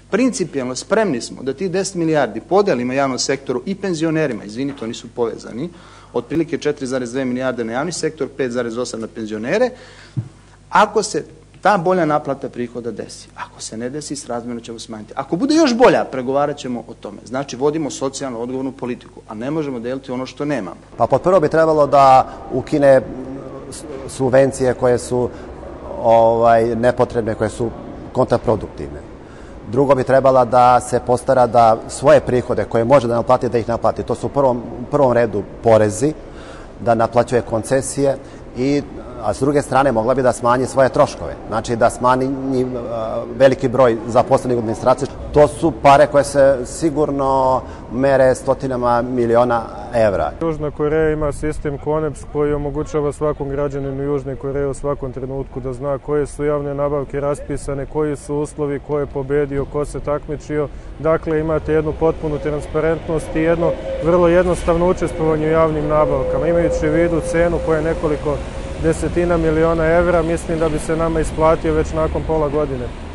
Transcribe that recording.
Principijalno spremni smo da ti 10 milijardi podelimo javnom sektoru i penzionerima, izvinite, oni su povezani, otprilike 4,2 milijarde na javni sektor, 5,8 na penzionere, ako se ta bolja naplata prihoda desi. Ako se ne desi, srazmjerno ćemo smanjiti. Ako bude još bolja, pregovarat ćemo o tome. Znači, vodimo socijalno odgovornu politiku, a ne možemo deliti ono što nemamo. Pa pod prvo bi trebalo da ukine subvencije koje su nepotrebne, koje su kontraproduktivne. Drugo bi trebala da se postara da svoje prihode koje može da naplati, da ih naplati. To su u prvom redu porezi, da naplaćuje koncesije a s druge strane mogla bi da smanji svoje troškove. Znači da smanji veliki broj zaposlenih u administraciji. To su pare koje se sigurno mere stotinama miliona evra. Južna Koreja ima sistem CONEPS koji omogućava svakom građaninu Južne Koreje u svakom trenutku da zna koje su javne nabavke raspisane, koji su uslovi, ko je pobedio, ko se takmičio. Dakle, imate jednu potpunu transparentnost i jedno vrlo jednostavno učestvovanje u javnim nabavkama. Imajući u vidu cenu koja je nekoliko desetina miliona evra, mislim da bi se nama isplatio već nakon pola godine.